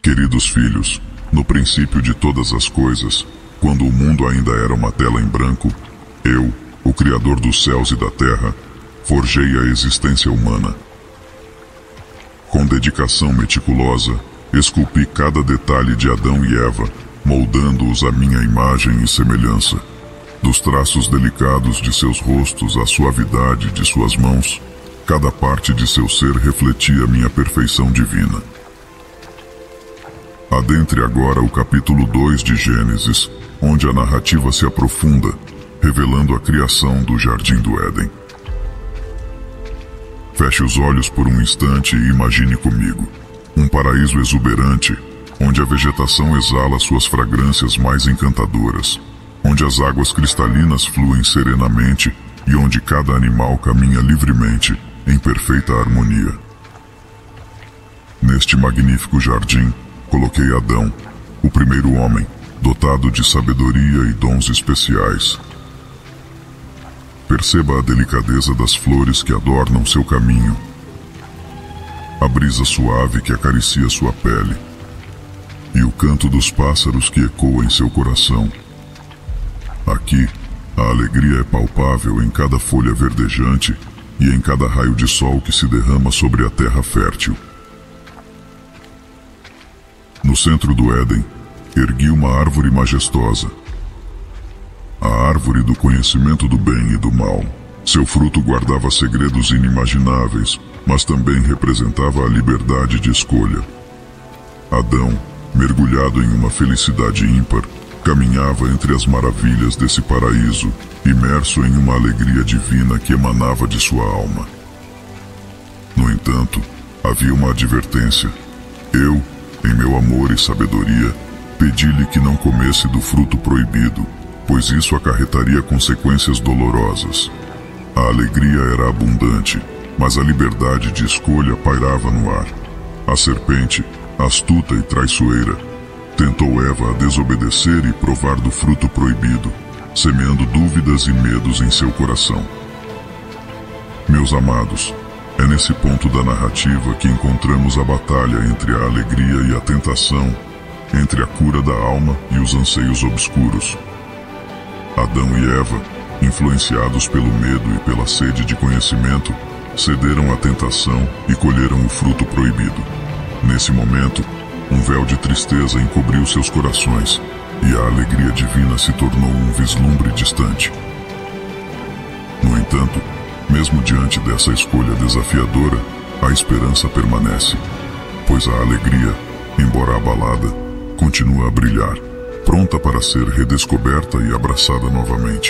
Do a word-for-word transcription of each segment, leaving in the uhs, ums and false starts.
Queridos filhos, no princípio de todas as coisas, quando o mundo ainda era uma tela em branco, eu, o Criador dos céus e da terra, forjei a existência humana. Com dedicação meticulosa, esculpi cada detalhe de Adão e Eva, moldando-os à minha imagem e semelhança. Dos traços delicados de seus rostos à suavidade de suas mãos, cada parte de seu ser refletia minha perfeição divina. Adentre agora o capítulo dois de Gênesis, onde a narrativa se aprofunda, revelando a criação do Jardim do Éden. Feche os olhos por um instante e imagine comigo um paraíso exuberante, onde a vegetação exala suas fragrâncias mais encantadoras, onde as águas cristalinas fluem serenamente e onde cada animal caminha livremente, em perfeita harmonia. Neste magnífico jardim, coloquei Adão, o primeiro homem, dotado de sabedoria e dons especiais. Perceba a delicadeza das flores que adornam seu caminho, a brisa suave que acaricia sua pele, e o canto dos pássaros que ecoa em seu coração. Aqui, a alegria é palpável em cada folha verdejante e em cada raio de sol que se derrama sobre a terra fértil. No centro do Éden, ergui uma árvore majestosa, a árvore do conhecimento do bem e do mal. Seu fruto guardava segredos inimagináveis, mas também representava a liberdade de escolha. Adão, mergulhado em uma felicidade ímpar, caminhava entre as maravilhas desse paraíso, imerso em uma alegria divina que emanava de sua alma. No entanto, havia uma advertência. Eu, em meu amor e sabedoria, pedi-lhe que não comesse do fruto proibido, pois isso acarretaria consequências dolorosas. A alegria era abundante, mas a liberdade de escolha pairava no ar. A serpente, astuta e traiçoeira, tentou Eva a desobedecer e provar do fruto proibido, semeando dúvidas e medos em seu coração. Meus amados, é nesse ponto da narrativa que encontramos a batalha entre a alegria e a tentação, entre a cura da alma e os anseios obscuros. Adão e Eva, influenciados pelo medo e pela sede de conhecimento, cederam à tentação e colheram o fruto proibido. Nesse momento, um véu de tristeza encobriu seus corações, e a alegria divina se tornou um vislumbre distante. No entanto, mesmo diante dessa escolha desafiadora, a esperança permanece, pois a alegria, embora abalada, continua a brilhar, pronta para ser redescoberta e abraçada novamente.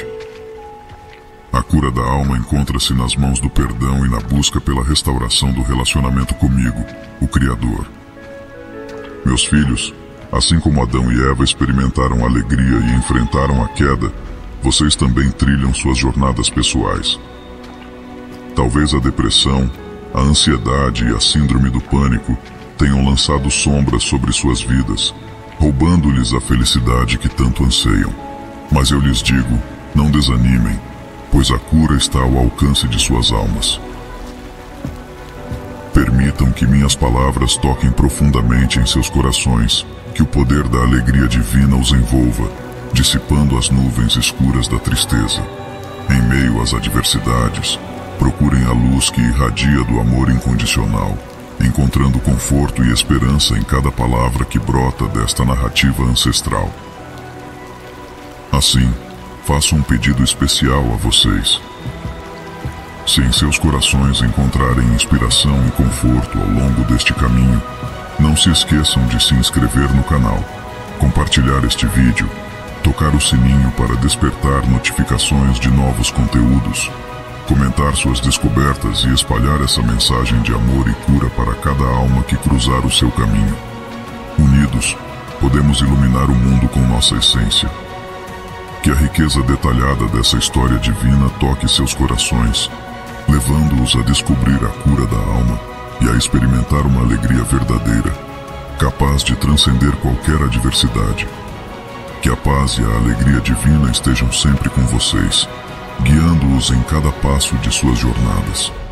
A cura da alma encontra-se nas mãos do perdão e na busca pela restauração do relacionamento comigo, o Criador. Meus filhos, assim como Adão e Eva experimentaram alegria e enfrentaram a queda, vocês também trilham suas jornadas pessoais. Talvez a depressão, a ansiedade e a síndrome do pânico tenham lançado sombras sobre suas vidas, roubando-lhes a felicidade que tanto anseiam. Mas eu lhes digo, não desanimem, pois a cura está ao alcance de suas almas. Permitam que minhas palavras toquem profundamente em seus corações, que o poder da alegria divina os envolva, dissipando as nuvens escuras da tristeza. Em meio às adversidades, procurem a luz que irradia do amor incondicional, encontrando conforto e esperança em cada palavra que brota desta narrativa ancestral. Assim, faço um pedido especial a vocês. Se em seus corações encontrarem inspiração e conforto ao longo deste caminho, não se esqueçam de se inscrever no canal, compartilhar este vídeo, tocar o sininho para despertar notificações de novos conteúdos, comentar suas descobertas e espalhar essa mensagem de amor e cura para cada alma que cruzar o seu caminho. Unidos, podemos iluminar o mundo com nossa essência. Que a riqueza detalhada dessa história divina toque seus corações, levando-os a descobrir a cura da alma e a experimentar uma alegria verdadeira, capaz de transcender qualquer adversidade. Que a paz e a alegria divina estejam sempre com vocês, guiando-os em cada passo de suas jornadas.